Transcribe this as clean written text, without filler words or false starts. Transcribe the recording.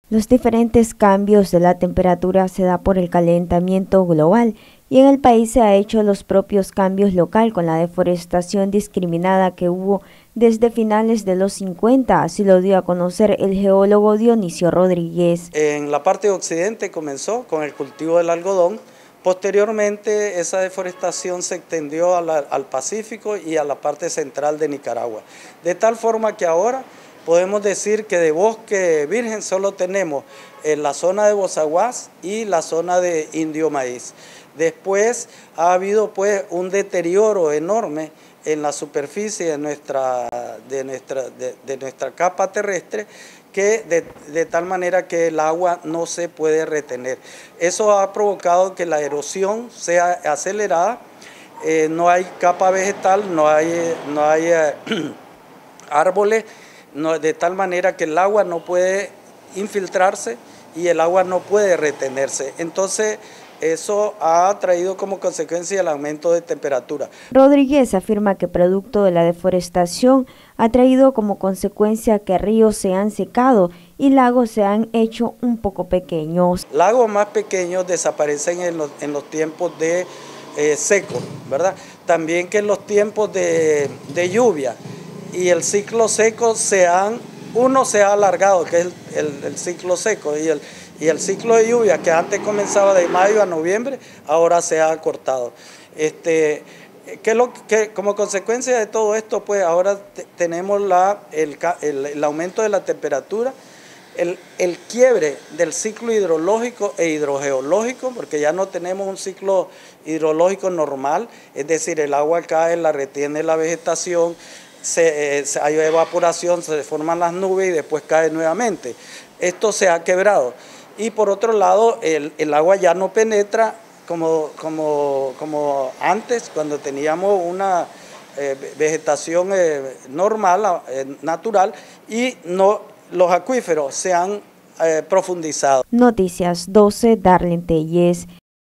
Los diferentes cambios de la temperatura se da por el calentamiento global y en el país se ha hecho los propios cambios local con la deforestación discriminada que hubo desde finales de los 50, así lo dio a conocer el geólogo Dionisio Rodríguez. En la parte occidente comenzó con el cultivo del algodón, posteriormente esa deforestación se extendió al Pacífico y a la parte central de Nicaragua, de tal forma que ahora podemos decir que de bosque virgen solo tenemos en la zona de Bozaguas y la zona de Indio Maíz. Después ha habido pues un deterioro enorme en la superficie de nuestra capa terrestre, que de tal manera que el agua no se puede retener. Eso ha provocado que la erosión sea acelerada, no hay capa vegetal, no hay árboles, de tal manera que el agua no puede infiltrarse y el agua no puede retenerse. Entonces, eso ha traído como consecuencia el aumento de temperatura. Rodríguez afirma que producto de la deforestación ha traído como consecuencia que ríos se han secado y lagos se han hecho un poco pequeños. Lagos más pequeños desaparecen en los tiempos de seco, ¿verdad? También que en los tiempos de lluvia y el ciclo seco uno se ha alargado, que es el ciclo seco, y el ciclo de lluvia, que antes comenzaba de mayo a noviembre, ahora se ha acortado. Como consecuencia de todo esto, pues ahora tenemos el aumento de la temperatura, el quiebre del ciclo hidrológico e hidrogeológico, porque ya no tenemos un ciclo hidrológico normal, es decir, el agua cae, la retiene la vegetación, hay evaporación, se forman las nubes y después cae nuevamente. Esto se ha quebrado. Y por otro lado, el agua ya no penetra como antes, cuando teníamos una vegetación normal, natural, y los acuíferos se han profundizado. Noticias 12, Darlene Telles.